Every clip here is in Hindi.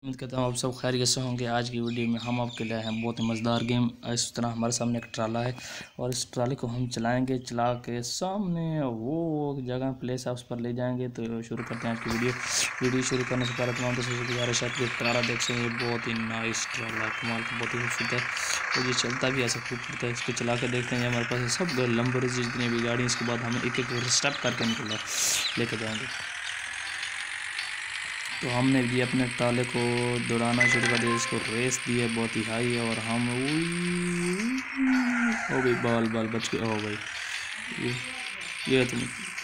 उम्मीद करता हूँ आप सब खैरियत से होंगे। आज की वीडियो में हम आपके लिए हैं बहुत ही मज़ेदार गेम। इस तरह हमारे सामने एक ट्राला है और इस ट्राले को हम चलाएंगे। चला के सामने वो जगह प्लेस है उस पर ले जाएंगे। तो शुरू करते हैं आज की वीडियो शुरू करने से पहले तमाम दोस्तों से गुजारिश है कि ट्राला देख सकते हैं। बहुत ही नाइस ट्राला, कमाल का, बहुत ही खूबसूरत है और ये चलता भी ऐसा खूबसूरत है। इसको चला कर देखते हैं। हमारे पास सब लंबों जितनी भी गाड़ी, इसके बाद हम एक एक स्टेप करके निकल लेके जाएंगे। तो हमने भी अपने ट्राले को दौड़ाना शुरू कर दिया। इसको रेस दी है बहुत ही हाई और हम ओ भाई बाल बाल बच गए। ओ भाई ये तुम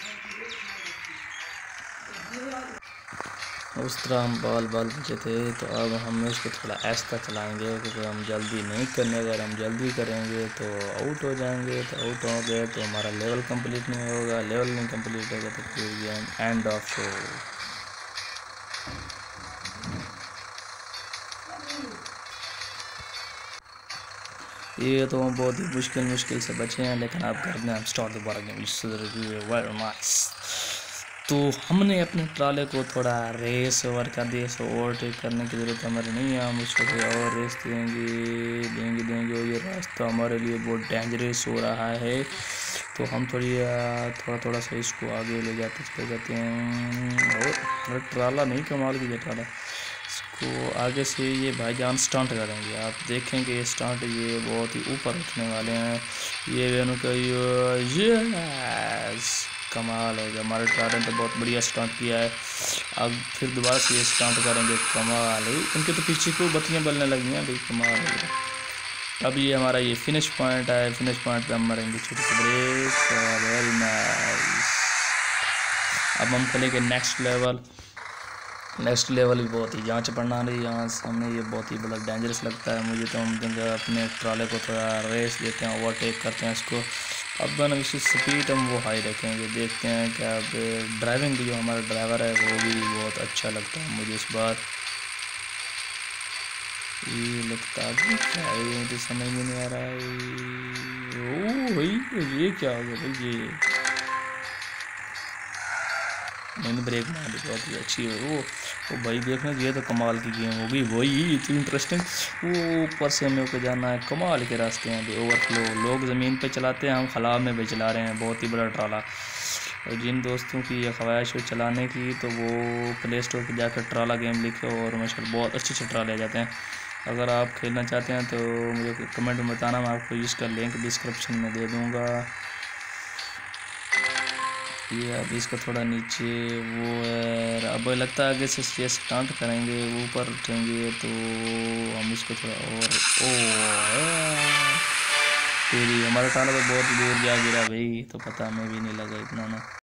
उस तरह हम बाल बचे थे। तो अब हम इसको थोड़ा ऐसा चलाएंगे क्योंकि हम जल्दी नहीं करने। अगर हम जल्दी करेंगे तो आउट हो जाएंगे। तो आउट हो गए तो हमारा लेवल कंप्लीट नहीं होगा। लेवल नहीं कंप्लीट होगा तो फिर गेम एंड ऑफ शो। ये तो बहुत ही मुश्किल से बचे हैं, लेकिन आप करते हैं स्टार्ट दोबारा गेम। तो हमने अपने ट्राले को थोड़ा रेस ओवर कर दिया। इसको ओवरटेक करने की ज़रूरत हमारी नहीं है। हम इसको और रेस देंगे और ये रास्ता हमारे लिए बहुत डेंजरस हो रहा है। तो हम थोड़ा सा इसको आगे ले जाते हैं। और ट्राला नहीं, कमाल की ट्राला। इसको आगे से ये भाईजान स्टंट करेंगे। आप देखेंगे ये स्टंट, ये बहुत ही ऊपर उठने वाले हैं। ये उनका यस कमाल हो गया। हमारे ट्राले ने तो बहुत बढ़िया स्टंट किया है। अब फिर दोबारा से ये स्टंट करेंगे। कमाल है, उनके तो पीछे को बत्तियां बलने लगी हैं भाई, कमाल हो गया। अब ये हमारा ये फिनिश पॉइंट है। फिनिश पॉइंट पे हम मरेंगे छोटे से ब्रेक। Very nice. अब हम खेलेंगे नेक्स्ट लेवल भी बहुत ही जांच पड़ना रही। यहाँ सामने ये बहुत ही बड़ा डेंजरस लगता है मुझे। तो हम देंगे अपने ट्राले को थोड़ा रेस देते हैं, ओवरटेक करते हैं इसको। अब मैंने इसकी स्पीड हम वो हाई रखेंगे। देखते हैं क्या ड्राइविंग जो हमारा ड्राइवर है वो भी बहुत अच्छा लगता है मुझे इस बार। ये लगता है क्या है, मुझे समझ में नहीं आ रहा है। ओ भाई ये क्या हो गया भाई, ये मैंने ब्रेक मार दी, बहुत ही अच्छी है वो भाई। देखना ये तो कमाल की गेम होगी। वही इतनी इंटरेस्टिंग। वो ऊपर से हमें ऊपर जाना है। कमाल के रास्ते हैं अभी, ओवरफ्लो। लोग ज़मीन पे चलाते हैं, हम खला में भी चला रहे हैं। बहुत ही बड़ा ट्राला। और जिन दोस्तों की ये ख्वाहिश हो चलाने की तो वो प्ले स्टोर पर जाकर ट्राला गेम लिखे और माशाल्लाह बहुत अच्छे ट्राले आ जाते हैं। अगर आप खेलना चाहते हैं तो मुझे कमेंट में बताना, मैं आपको इसका लिंक डिस्क्रिप्शन में दे दूँगा। ये अब इसका थोड़ा नीचे वो है। अब लगता है आगे से स्टार्ट करेंगे, ऊपर उठेंगे तो हम इसको थोड़ा और तेरी हमारा टाला तो बहुत दूर जा गिरा भाई। तो पता हमें भी नहीं लगा इतना ना।